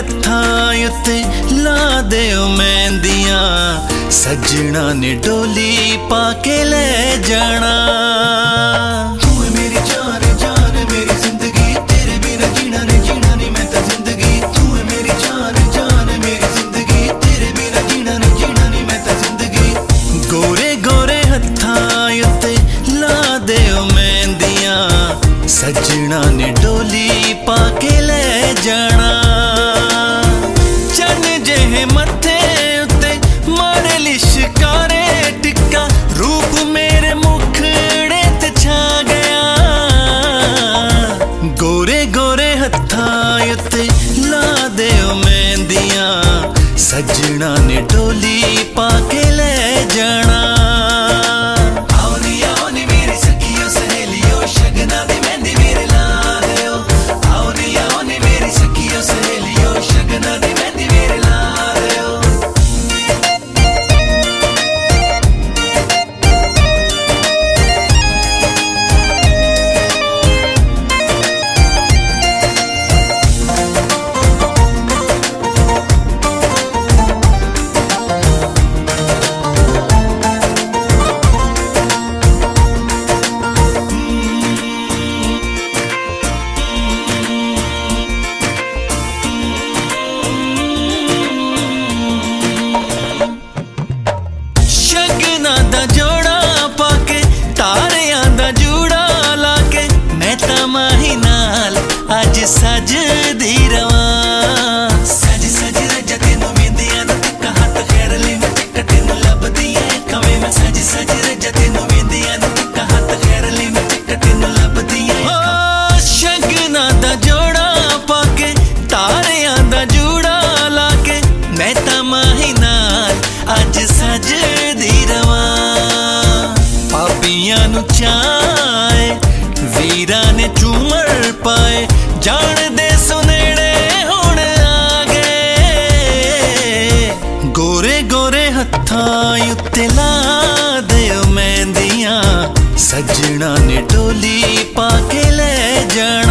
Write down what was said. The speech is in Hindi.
हत्थां उत्ते ला देओ मेहंदियां, सजना ने डोली पाके ले जाना। तू है मेरी जान जान मेरी जिंदगी, तेरे बिना जीना नहीं मैं तो जिंदगी। तू है मेरी जान जान मेरी जिंदगी, तेरे बिना जीना नहीं मैं तो जिंदगी। गोरे गोरे हत्थां उत्ते ला देओ मेहंदियां, सजना ने डोली पाके ले जाना। चन जेहे मथे उत्ते मारे लिशकारे टिक्का, रूप मेरे मुखड़े ते छा गया। गोरे गोरे हत्थां उत्ते ला देओ मेहंदियां, सजना ने डोली पाके ले जाना। दा जोड़ा पाके तारियां दा जूड़ा लाके, मैं तां माही नाल अज सजदी रवां। सज सज रज तेनू वेंदियां दा टिक्का, हत्थ खैर ले मैं टिक्का तेनू लभदी ऐ कवे। मैं सज सज रज तेनू वेंदियां दा टिक्का, हत्थ खैर ले मैं टिक्का तेनू लभदी ऐ। शगना दा जोड़ा पाके तारियां दा जूड़ा लाके, मैं तां माही नाल अज सजदी रवां। पापियां नू चाहे वीरां ने झूमर पाए, जान दे सुनेड़े हुण आ गए। गोरे गोरे हत्थां उत्ते ला देओ मेहंदियां, सजना ने डोली पाके ले जाना।